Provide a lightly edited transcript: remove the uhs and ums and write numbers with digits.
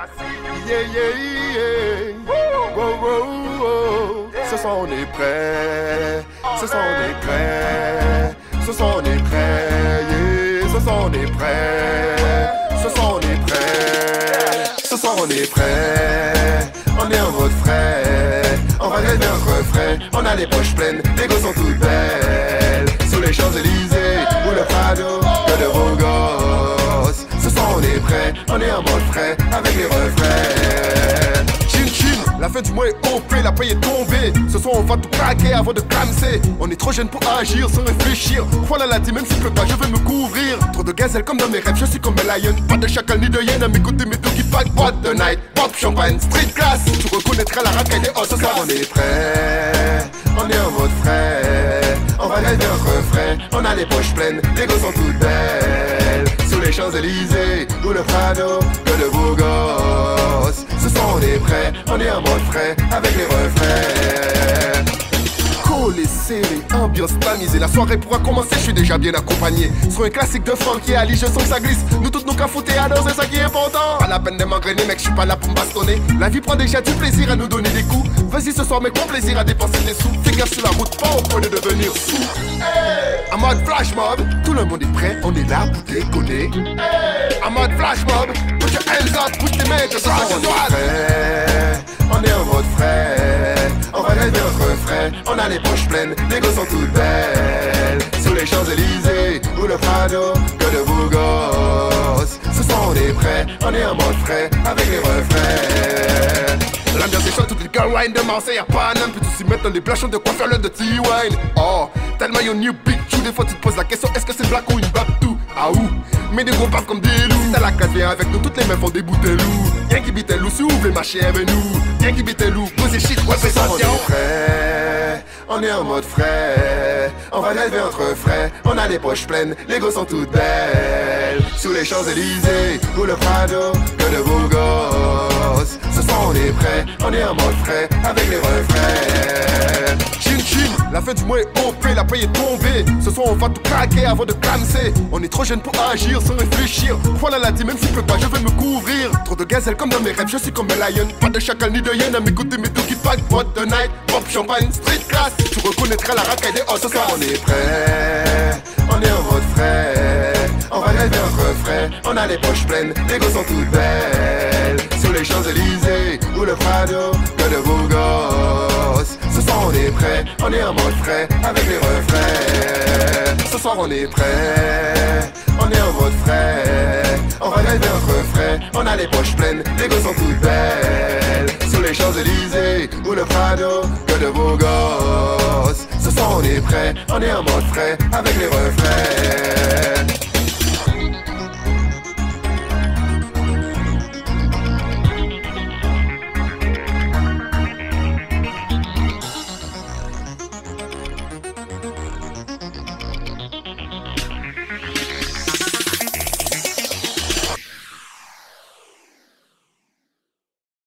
Yeah, yeah, yeah. Wow, wow, wow. Ce sont des prêts. Ce sont des prêts. Ce sont des prêts. Yeah. Ce sont des prêts. Ce sont des prêts. Ce sont des prêts. On est en mode frais. On va rêver un refrain. On a les poches pleines. Les gosses sont toutes belles. Sous les Champs-Élysées ou le Prado, que de beaux gosses. Ce sont des prêts. On est en mode frais avec les refrains. Chin chin, la fin du mois est OP, la paye est tombée. Ce soir on va tout craquer avant de clamser. On est trop jeune pour agir sans réfléchir. Voilà la dit même s'il pleut pas je vais me couvrir. Trop de gazelles comme dans mes rêves, je suis comme un lion. Pas de chacal ni de hyène à mes côtés, mes deux qui pack. Boîte de night, pop champagne, street class. Tu reconnaîtras la racaille des hauts. Ce soir on est prêts, on est en mode frais. On va rêver un refrain, on a les poches pleines. Les gosses sont toutes belles. Sous les Champs-Élysées ou le Prado, que de beaux gosses. Ce sont des prêts, on est en mode frais avec les refrains. Collé, serré, ambiance tamisée. La soirée pourra commencer, je suis déjà bien accompagné. Sur un classique de Frankie Ali, je sens que ça glisse. Nous toutes nous cafouter à danser, c'est ça qui est important. Pas la peine de m'engrainer, mec, je suis pas là pour me bastonner. La vie prend déjà du plaisir à nous donner des coups. Vas-y ce soir, mec, prends plaisir à dépenser des sous. Fais gaffe sur la route, pas au point de devenir fou. En mode flash mob, tout le monde est prêt, on est là pour déconner. En mode flash mob, put your hands up, pousse tes mains, que ça on est prêt, on est en mode frais. On va rêver un refrain, on a les poches pleines, les gosses sont toutes belles. Sous les Champs-Élysées ou le Prado, que de beaux gosses. Ce sont des prêts, on est en mode frais avec les refrains. L'ambiance est chaude, toutes les girl wine de Marseille à Paname. Puis tu s'y mettre dans les plachons de quoi faire le de T-Wine. Oh, tellement you new big chou. Des fois tu te poses la question, est-ce que c'est black ou une babtou? Ah ouh, mais des gros baffes comme des loups. Si t'as la classe, viens avec nous, toutes les meufs font des bouteilles loups. Rien qui bite loup, si vous voulez marcher avec nous. Rien qui bite loup, posez shit, ouais c'est ça. On est frais, on est en mode frais. On va rêver entre frais, on a les poches pleines. Les gosses sont toutes belles. Sous les Champs-Élysées ou le Prado, que de beaux gosses. Ce sont des prêts, on est en mode frais avec les refrains. Chin chin, la fin du mois est OP, la paye est tombée. Ce soir on va tout craquer avant de clamser. On est trop jeune pour agir sans réfléchir. Voilà la dit même s'il pleut pas je vais me couvrir. Trop de gazelles comme dans mes rêves, je suis comme un lion. Pas de chacal ni de hyène à mes côtés, mes deux qui pack. Boîte de night, pop champagne, street class. Tu reconnaîtras la racaille des hauts. Ce soir on est prêt, on est en mode frais. On va rêver un refrain, on a les poches pleines. Les gosses sont toutes belles. Sous les Champs-Élysées ou le Prado, que de beaux gosses. Ce soir on est prêt, on est en mode frais avec les refrains. Ce soir on est prêt, on est en mode frais. On va rêver un refrain, on a les poches pleines. Les gosses sont toutes belles. Sous les Champs-Élysées ou le Prado, que de beaux gosses. Ce soir on est prêt, on est en mode frais avec les refrains.